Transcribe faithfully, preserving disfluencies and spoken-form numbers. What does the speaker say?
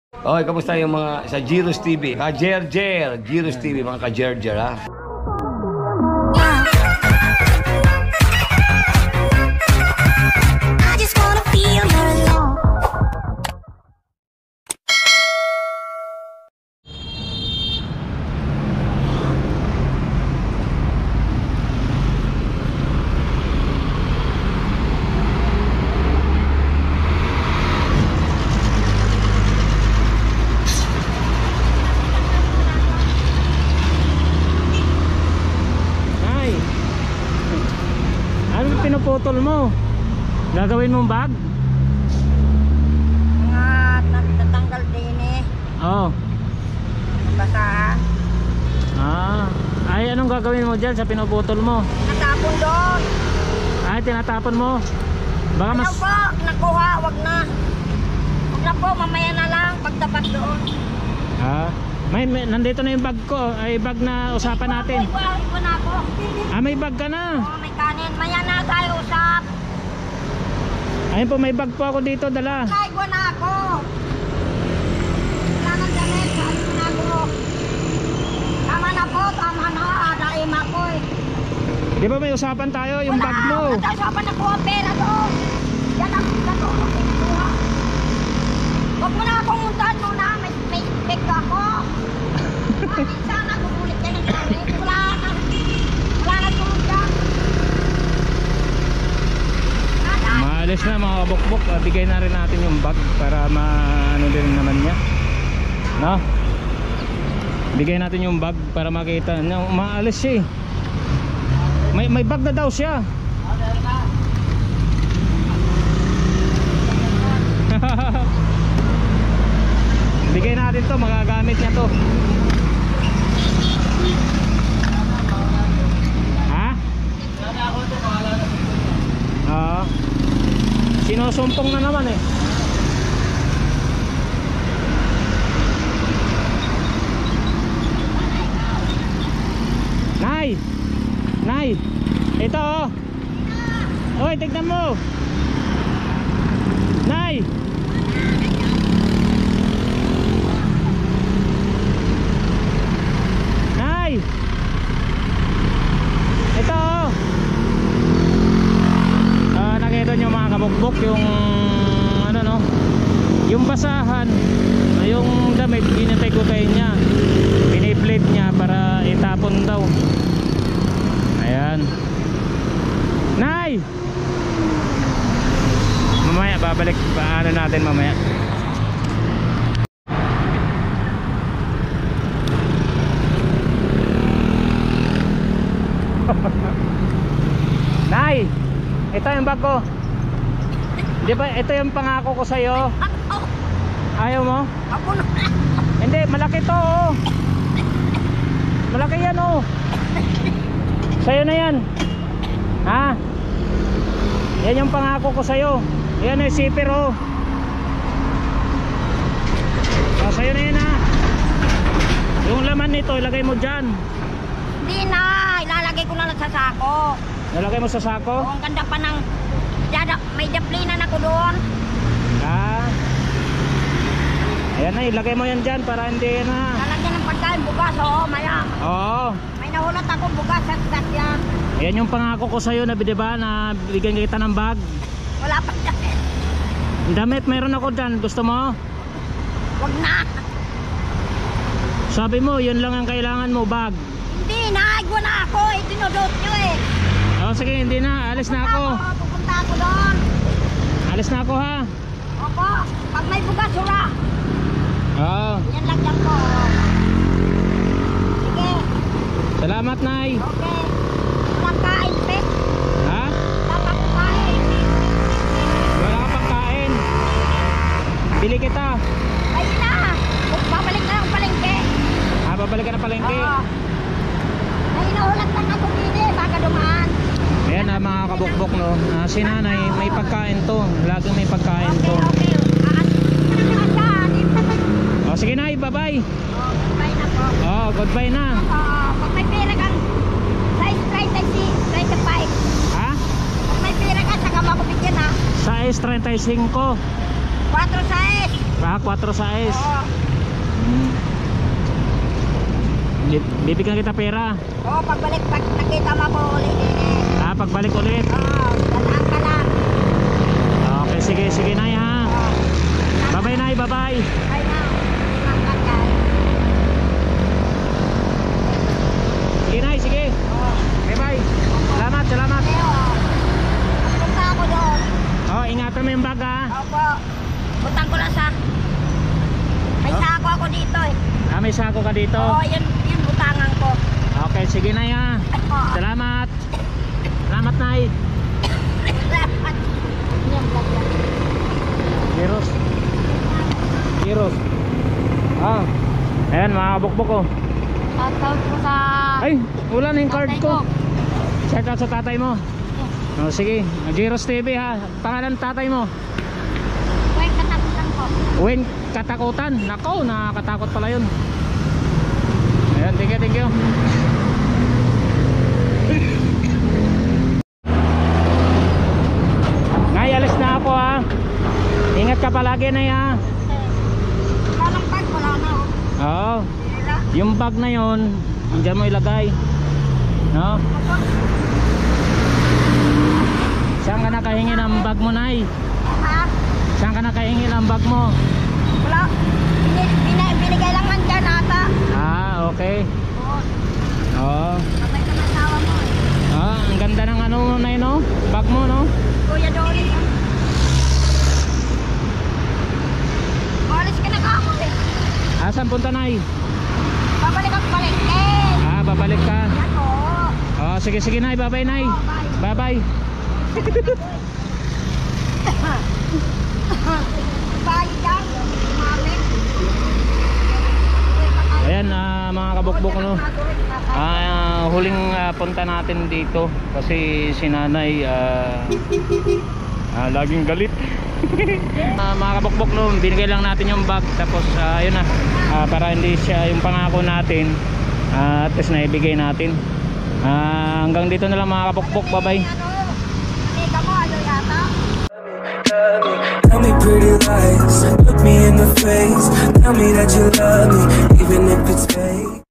Oy, kamusta yung mga sa Giros T V? Ka-Jer-Jer, Giros T V, mga ka-Jer-Jer, ha? I just wanna feel your love. Pinuputol mo. Gagawin mong bag? Mga natatanggal din eh. Oo. Basa. Ah. Ay, anong gagawin mo dyan sa pinuputol mo? Natapon doon. Ay, tinatapon mo. Baka Ano mas... po? Nakuha. Wag na. Wag na po. Mamaya na lang. Pagdapat doon. Ah. May, may, nandito na yung bag ko. Ay, bag na usapan natin. Ay, buhay ko na ako. Ah, may bag ka na. Oo, may kanin. Maya na tayo usap. Ayun po, may bag po ako dito, dala. Ay, ko na ako. Kailangan damit. Ay, ko na ako. Tama na po. Tama na. Adaim ako eh. Di ba may usapan tayo, yung bag mo? Wala. Usapan na po ang pera doon. Yan ang pera doon. Huwag mo na akong muntahan muna. May, may pek ako. Bakit sana gugulit ka ng gamit? Wala na. Wala na tulog dyan. Nada. Maalis na mga kabukbok. Ah, bigay na rin natin yung bag para maano din naman niya. No? Bigay natin yung bag para makita. No, maalis siya eh. May, may bag na daw siya. Bigay natin to, magagamit niya to. Ha? Oo. Sinusumpong na naman eh. Nay! Nay! Ito oh! Hoy, tignan mo! Nay! Nay! Ito oh! Ah, nakita nyo mga kabukbok yung ano no? Yung basahan, yung damit, pinipigutay niya, piniplate niya para itapon daw. Ayan. Nay! Mamaya babalik paano natin mamaya. Nay! Ito yung bag ko. Di ba ito yung pangako ko sa'yo? Ako. Ayaw mo? Ako na. Hindi, malaki to oh. Malaki yan oh. Sa'yo na yan. Ha? Yan yung pangako ko sa'yo. Yan ay zipper oh. Oh, sa'yo na yan ha. Yung laman nito ilagay mo dyan. Hindi na. Ilalagay ko na lang sa sako. Nalagay mo sa sako? Oh, ang ganda pa ng... Dada, may daplinan ako doon. Ah. Ayan na, ilagay mo yan dyan para hindi na. Lalagyan ng pagkain bukas, oo, maya. Oo. May nahulat ako bukas at sakyan. Ayan yung pangako ko sa'yo na diba na bigyan kita ng bag. Wala pa damit. Damit meron ako dyan, gusto mo? Huwag na. Sabi mo, yun lang ang kailangan mo, bag. Hindi na, igwa na ako. Itinudot nyo eh. O sige, hindi na, alis na ako. Pupunta ako doon. Alis na ako ha. Opo, pag may bukas, hura. Oo. Yan lang yan po. Sige, Salamat, Nay. okay. Walang kain, pet. Ha? Dapat kumain. Wala ka pang kain. Bili kita. Ayun na. Babalik na ang palengke. Ha, babalik ka na palengke. Oo. May nahulat lang ako dito eh, baka dumaan. Ayan na mga kabukbok no. Ah, si Nanay, may pagkain to. Laging may pagkain Okay, to. okay. Asan? O sige, Nay, bye-bye. Oh, bye na po. Oh, goodbye na. Oo, pag may pera kang size thirty-five. Ha? Pag may pera ka, saka makubigyan ha. Size thirty-five. Quatro size. Ah, four size. Oo. Hmm. Bi- Bibigyan kita pera. Oo, pagbalik, pag nakita mo ako ulit eh. Ah, pagbalik ulit. Oo, dalaan ka lang. Okay, sige, sige Nay ha. Oo. Bye-bye Nay, bye-bye. Ay na, mangkat ka. Sige Nay, sige. Oo. Bye-bye. Salamat, salamat. Eh, oo. Punta ako doon. Oh, ingatan mo yung bag ha. Opo. Butang ko lang sa... May Oh. sako ako dito eh. Ah, may sako ka dito. Oo, yun, yun butangan ko. Okay, sige Nay ha. Oo. Salamat. Salamat Nay. Dapat. Yan, yan. Giros. Giros. Ah. Ayan, mga kabukbok oh. Shoutout mo sa... Ay, wala na yung card tatay ko. Shout out sa tatay mo. Oh, sige, Giros T V ha. Pangalan ng tatay mo. Wait, katapusan ko. Win Katakutan. Nako, nakakatakot pala yun. Ayan, thank you, thank you. Ngay, alis na ako ha. Ingat ka palagi na ya. Palang bag, wala na oh. Oo. Wala. Yung bag na yon, diyan mo ilagay. No? Saan ka nakahingi ng bag mo, Nay? Ha? Saan ka nakahingi ng bag mo? Wala. Bin, bin, binigay lang man dyan ata. Ah, okay. Oo. Oo. Patay ka ng asawa mo eh. Ah, ang ganda ng ano mo, Nay, no? Bag mo, no? Kuya Dolly. Alis ka na ka ako eh. Ah, saan punta, Nay? Babalik ako balik eh. Ah, babalik ka. Yan o. Oh, sige, sige, Nay. Bye-bye, Nay. Oh, bye. Bye-bye. Bye dyan. Mami. Ayan, ah, mga kabukbok, no? Ah, huling ah, punta natin dito kasi si Nanay ah, ah, laging galit. Ah, mga kabukbok, no, binigay lang natin yung bag tapos ah, ayun na, ah, para hindi siya yung pangako natin, ah, at least naibigay natin. Ah, hanggang dito na lang mga kabukbok, bye bye. Ano? Amiga mo, ano yata? Tell me pretty lies, look me in the face. Tell me that you love me, even if it's fake.